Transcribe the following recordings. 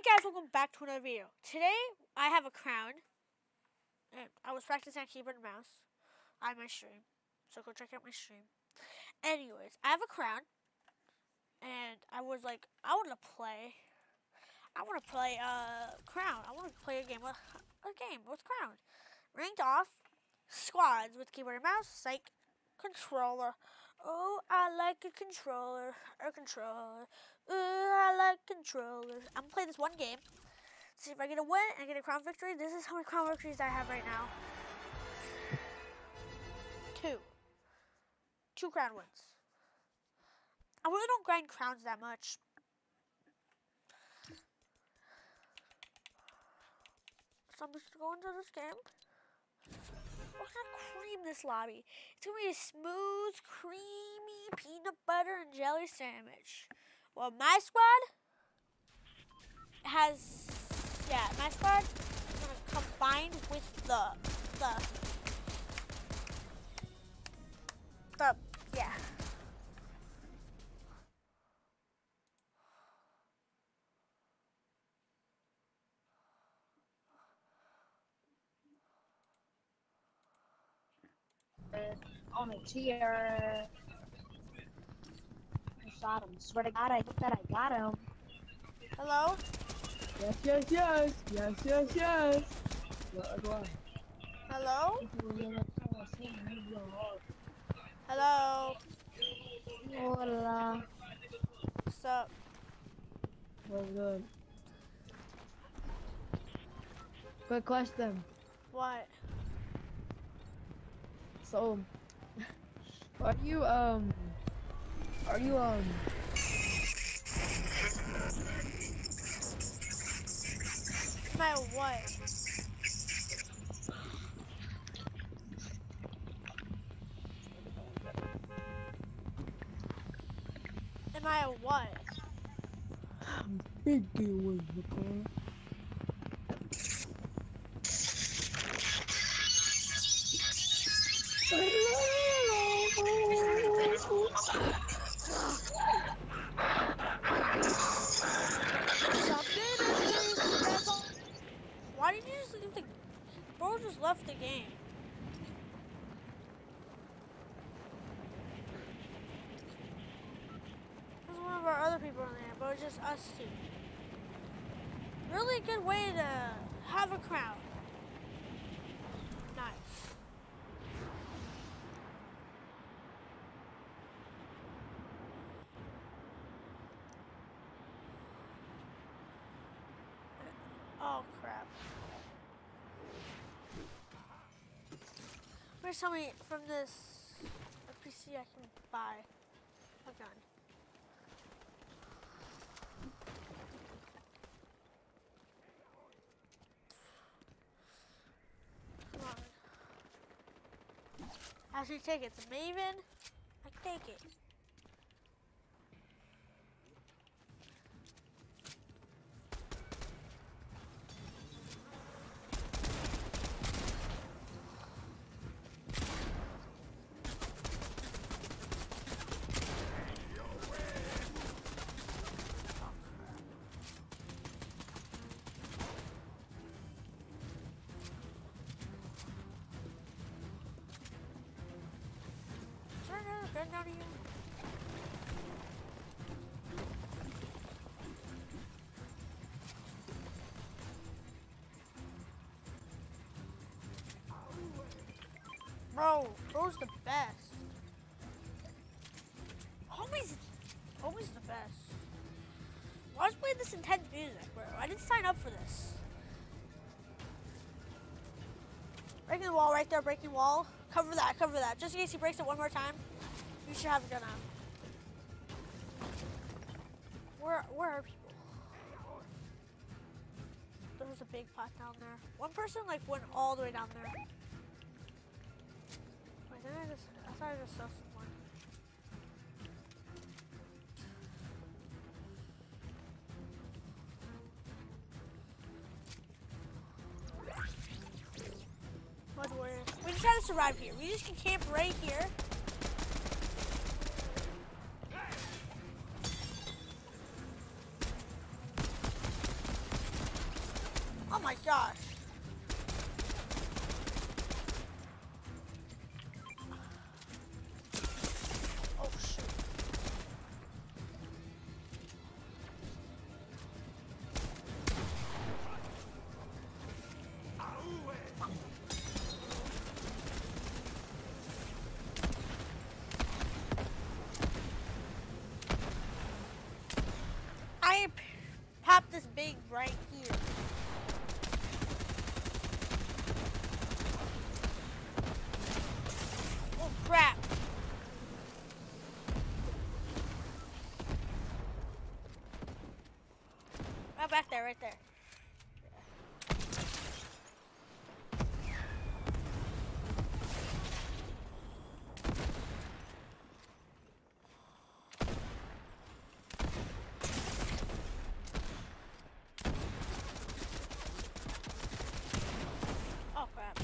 guys, welcome back to another video. Today, I have a crown. And I was practicing on keyboard and mouse on my stream. So go check out my stream. Anyways, I have a crown. And I was like, I want to play crown. I want to play a game with crown. Ranked off, squads with keyboard and mouse, psych, controller. Oh, I like a controller. Ooh, I like controllers. I'm gonna play this one game. See if I get a win and get a crown victory. This is how many crown victories I have right now. Two crown wins. I really don't grind crowns that much. So I'm just going to this game. We're gonna cream this lobby. It's gonna be a smooth, creamy peanut butter and jelly sandwich. Well, my squad has, my squad is gonna combine with yeah. On a tier. I shot him. Swear to God, I think that I got him. Hello? Yes. Hello? Hello? Hola. What's up? What's good? Quick question. What? So, are you Am I what? Am I a what? big deal with the car? Why did you just leave the... Bro just left the game. There's one of our other people in there, but it's just us two. Really good way to have a crown. Nice. Oh crap. Please tell me from this PC I can buy a gun. Come on. Actually take it. It's a Maven. I can take it. Gun down to you. Bro's the best. Homie's the best. Why was playing this intense music, bro? I didn't sign up for this. Breaking the wall right there, breaking wall. Cover that. Just in case he breaks it one more time. You should have a gun out. Where are people? There was a big pot down there. One person like went all the way down there. Wait, I thought I just saw someone. Mud warriors. We just try to survive here. We just can camp right here. my gosh. Oh shoot. I popped this big right here. Oh crap. Right back there, right there. Oh crap.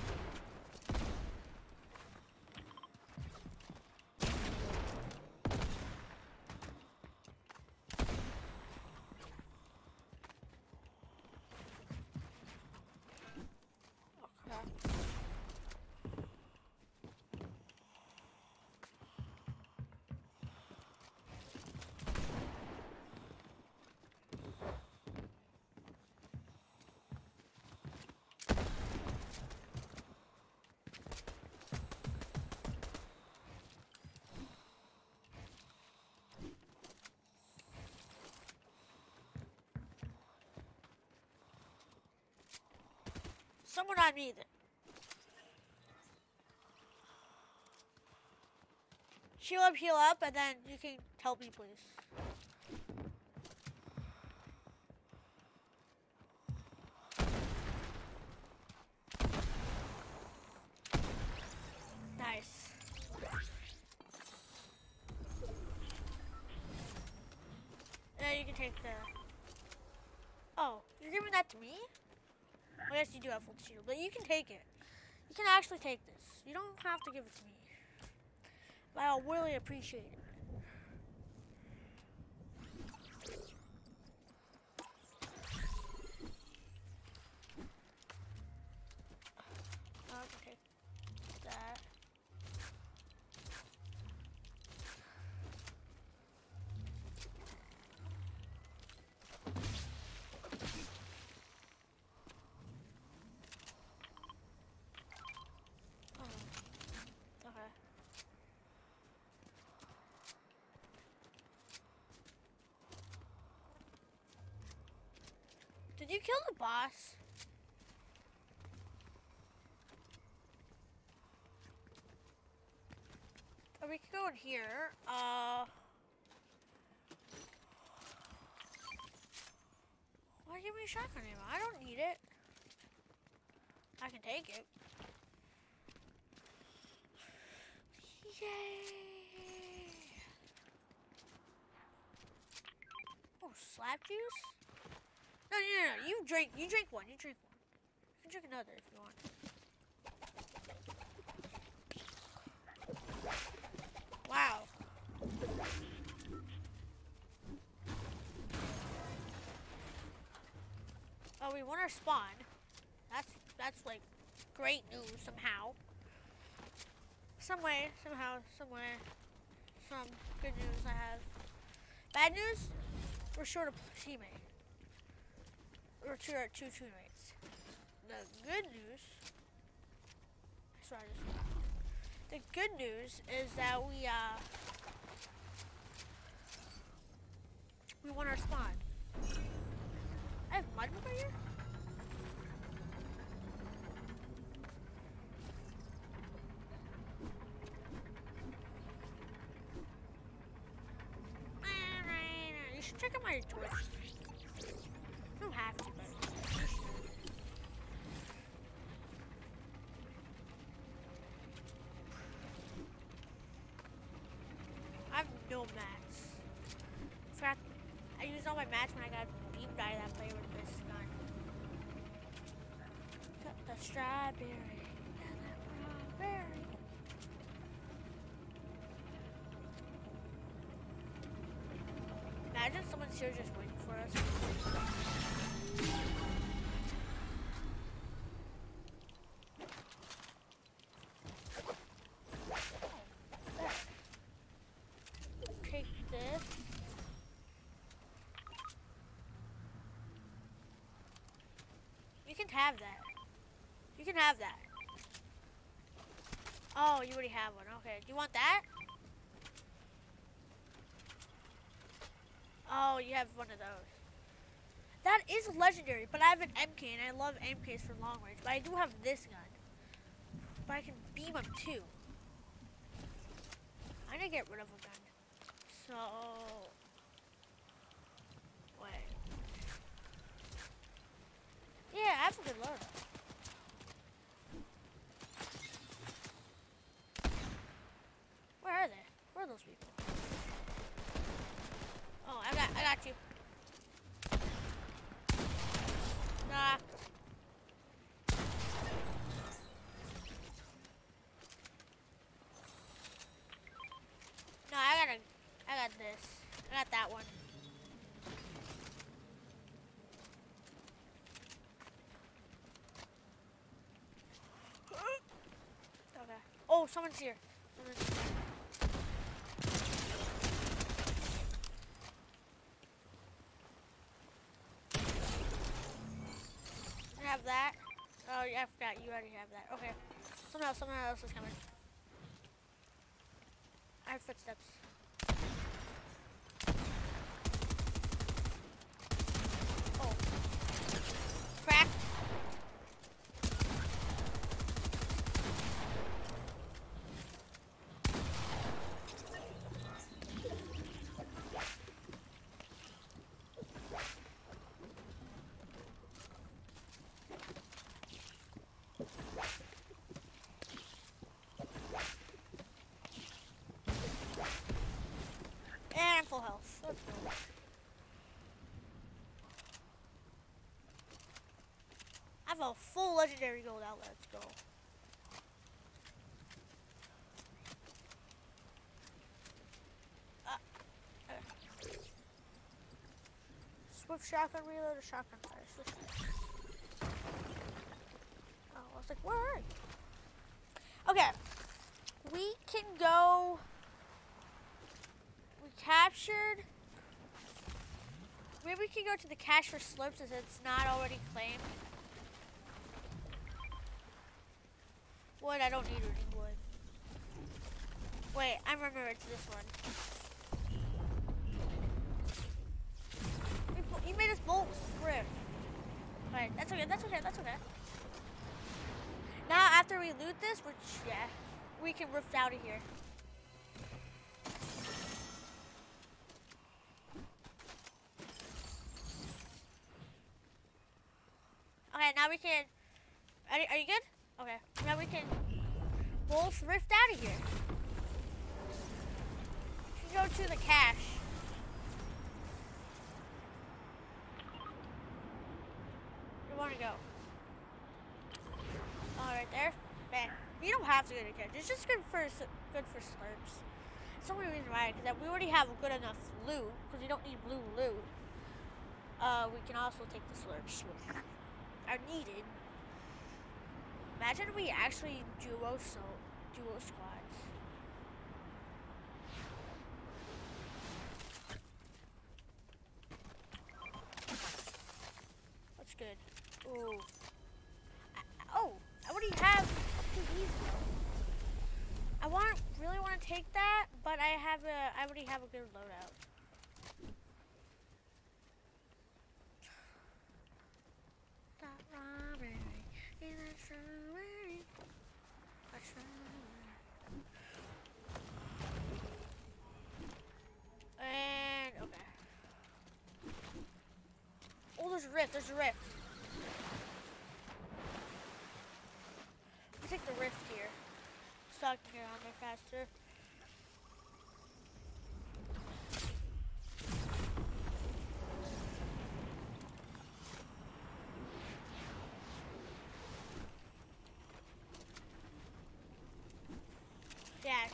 Oh crap. Someone on me then. Heal up, and then you can help me, please. Nice. Yeah, you can take the... Oh, you're giving that to me? Well, yes, you do have full shield, but you can take it. You can actually take this. You don't have to give it to me. But I'll really appreciate it. I can take that. Okay. Did you kill the boss? Or we could go in here. Why give me a shotgun ammo? I don't need it. I can take it. Yay! Oh, slap juice? No, you drink one. You drink one. You can drink another if you want. Wow. Oh, we won our spawn. That's like great news somehow. Some way, somehow, somewhere, some good news I have. Bad news? We're short a teammate. We're two teammates. The good news. Sorry, the good news is that we won our spawn. I have mud over here. You should check out my Twitch. You don't have to, but I have no mats. I used all my mats when I got beam died that play with this gun. Cut the strawberry and the strawberry. Imagine someone's here just waiting for us. have that. You can have that. Oh, you already have one. Okay. Do you want that? Oh, you have one of those. That is legendary, but I have an MK, and I love MKs for long range. But I do have this gun. But I can beam them too. I'm gonna get rid of a gun. So... Wait. Yeah, I have a good loadout. Where are they? Where are those people? Oh, I got you. Nah. No, I got this. I got that one. Okay. Oh, someone's here. Someone's here. I have that. Oh, yeah, I forgot. You already have that. Okay. Someone else is coming. I have footsteps. Oh. Crack. And full health. Let's go. I have a full legendary gold outlet. Let's go. Okay. Swift shotgun reload or shotgun fire? Swift fire. Oh, I was like, where are you? Okay. We can go. We captured. Maybe we can go to the cache for slurps since it's not already claimed. Wood, I don't need any wood. Wait, I remember it's this one. You made us bolt thrift. Alright, that's okay, that's okay, that's okay. Now after we loot this, which, yeah, we can rift out of here. Okay, now we can, are you good? Okay, now we can both rift out of here. We should go to the cache. Where do you want to go? Oh, right there? Man, you don't have to go to the cache. It's just good for slurps. It's the only reason why, because we already have good enough loot, because we don't need blue loot. We can also take the slurps, which are needed. Imagine we actually duo squads. That's good. Ooh. Oh, I already have two easy. I really want to take that, but I already have a good loadout. And okay. Oh, there's a rift. There's a rift. I'll take the rift here, so I can get on there faster. Yeah.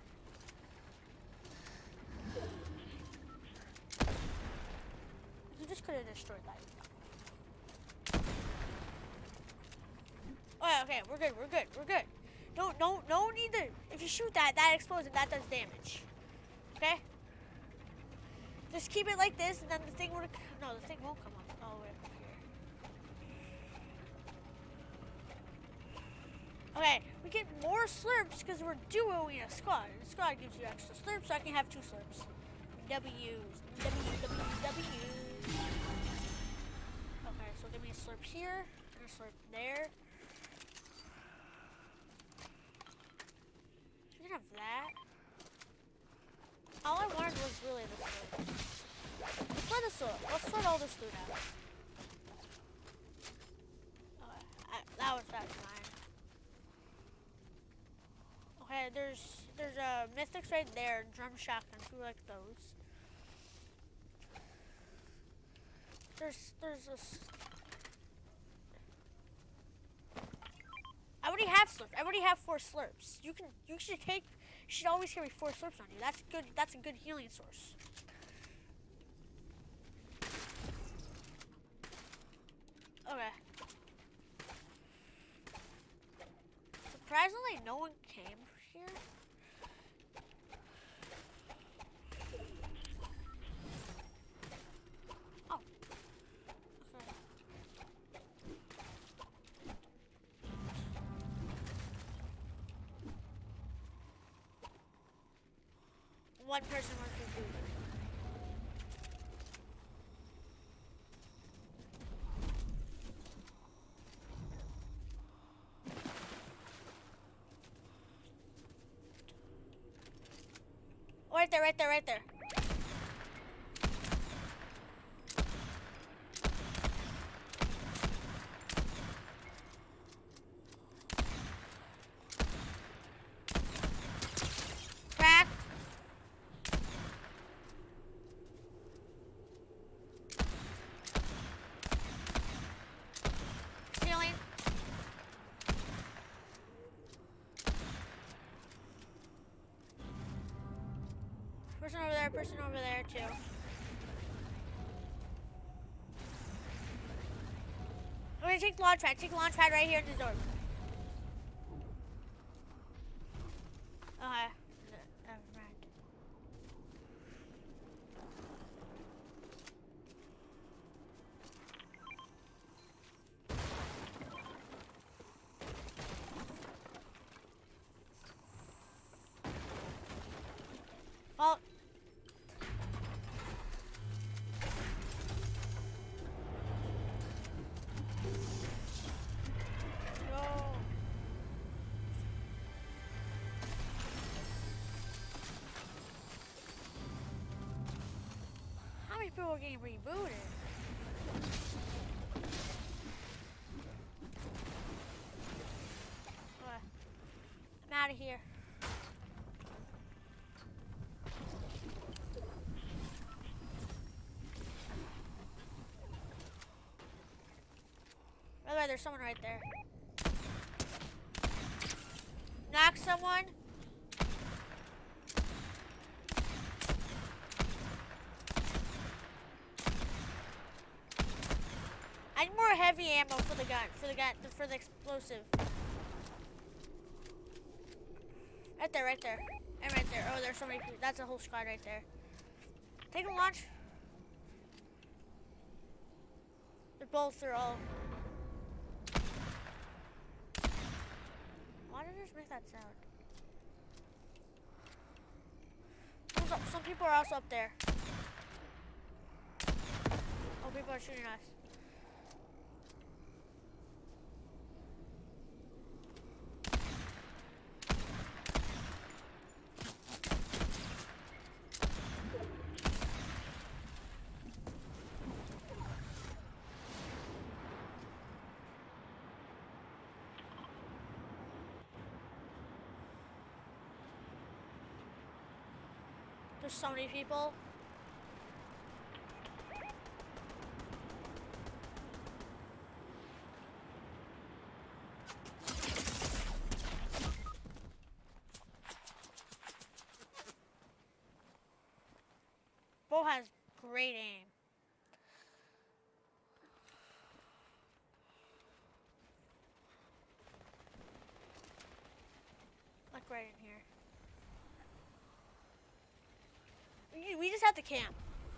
You just could have destroyed that. Oh, okay, we're good, we're good, we're good. No need to, if you shoot that explodes and that does damage. Okay? Just keep it like this and then the thing will, no, the thing won't come up all the way up here. Okay, we get more slurps because we're duoing a squad. And a squad gives you extra slurps, so I can have 2 slurps. W's. W's. Okay, so give me a slurp here and a slurp there. You can have that. All I wanted was really the slurps. Let's sort all this food out. Okay, that's fine. Okay, there's a mythics right there, drum shotguns. We like those. There's this. I already have slurps. I already have 4 slurps. You should always carry 4 slurps on you. That's good. That's a good healing source. Okay. Surprisingly, no one came here. Oh. Okay. One person wants to do it. Right there, right there, right there. Cracked. Ceiling. Person over there too. We're gonna take the launch pad. Take the launch pad right here in the door. Okay. Never mind. Well. How many people are getting rebooted? I'm out of here. By the way, there's someone right there. Knock someone. I need more heavy ammo for the gun, for the explosive. Right there, right there. And right there. Oh, there's so many people. That's a whole squad right there. Take a launch. They're all. Why did I just make that sound? Some people are also up there. Oh, people are shooting us. There's so many people. Bo has great aim. Like right in here. We just have to camp.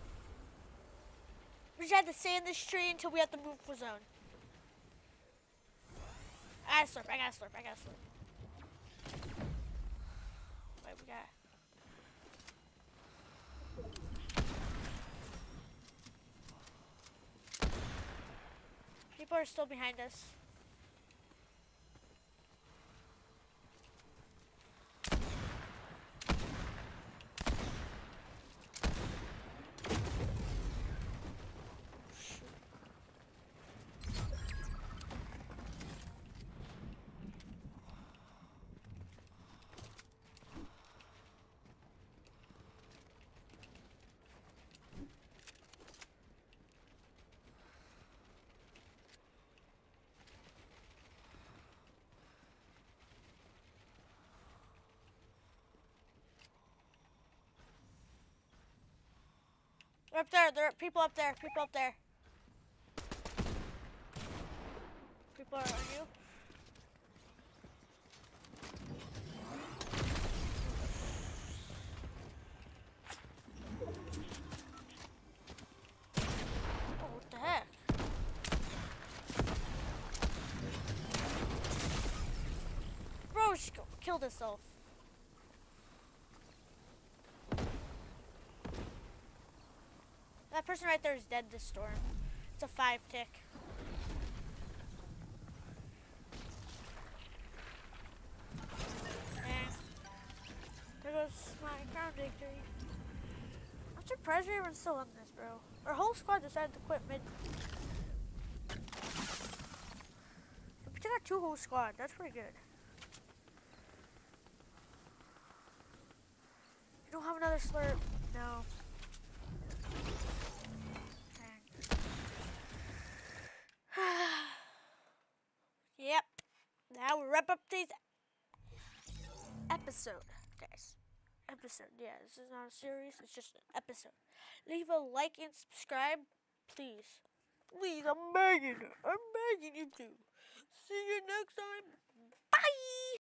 We just have to stay in this tree until we have to move for zone. I got a slurp. fight we got. People are still behind us. They're up there. There are people up there. People up there. People are on you. Oh, what the heck? Bro, she killed herself. That person right there is dead this storm. It's a 5-tick. And there goes my crown victory. I'm surprised everyone's still on this, bro. Our whole squad decided to quit mid. We took out 2 whole squad. That's pretty good. You don't have another slurp? No. Yep. Now we wrap up today's episode, guys. Episode. Yeah, this is not a series. It's just an episode. Leave a like and subscribe, please. Please, I'm begging you to. See you next time.